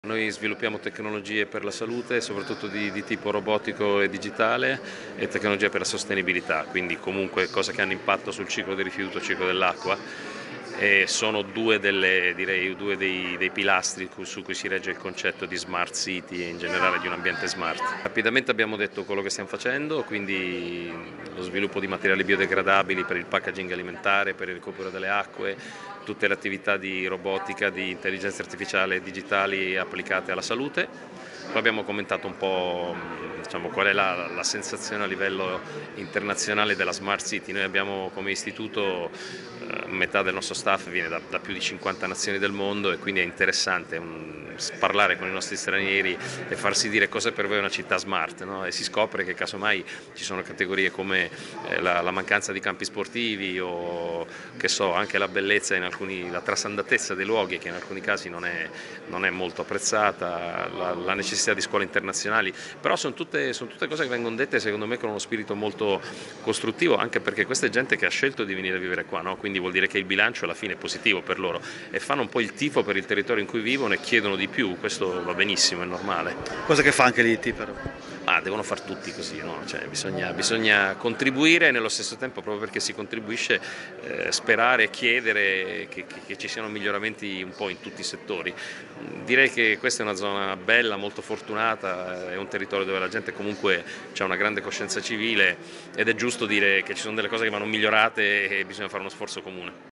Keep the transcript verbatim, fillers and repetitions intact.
Noi sviluppiamo tecnologie per la salute, soprattutto di, di tipo robotico e digitale, e tecnologie per la sostenibilità, quindi comunque cose che hanno impatto sul ciclo del rifiuto, il ciclo dell'acqua, e sono due, delle, direi, due dei, dei pilastri su cui si regge il concetto di smart city e in generale di un ambiente smart. Rapidamente abbiamo detto quello che stiamo facendo, quindi lo sviluppo di materiali biodegradabili per il packaging alimentare, per il recupero delle acque, tutte le attività di robotica, di intelligenza artificiale e digitali applicate alla salute. Poi abbiamo commentato un po', diciamo, qual è la, la sensazione a livello internazionale della Smart City. Noi abbiamo come istituto, eh, metà del nostro staff viene da, da più di cinquanta nazioni del mondo e quindi è interessante un, parlare con i nostri stranieri e farsi dire cosa per voi è una città smart, no? E si scopre che casomai ci sono categorie come eh, la, la mancanza di campi sportivi o che so, anche la bellezza, in alcuni, la trasandatezza dei luoghi che in alcuni casi non è, non è molto apprezzata, la, la necessità di scuole internazionali, però sono tutte, sono tutte cose che vengono dette secondo me con uno spirito molto costruttivo, anche perché questa è gente che ha scelto di venire a vivere qua, no? Quindi vuol dire che il bilancio alla fine è positivo per loro e fanno un po' il tifo per il territorio in cui vivono e chiedono di più, questo va benissimo, è normale. Cosa che fa anche l'I T però. Ah, devono far tutti così, no? Cioè, bisogna, bisogna contribuire e nello stesso tempo, proprio perché si contribuisce, eh, sperare e chiedere che, che, che ci siano miglioramenti un po' in tutti i settori. Direi che questa è una zona bella, molto fortunata, è un territorio dove la gente comunque ha una grande coscienza civile ed è giusto dire che ci sono delle cose che vanno migliorate e bisogna fare uno sforzo comune.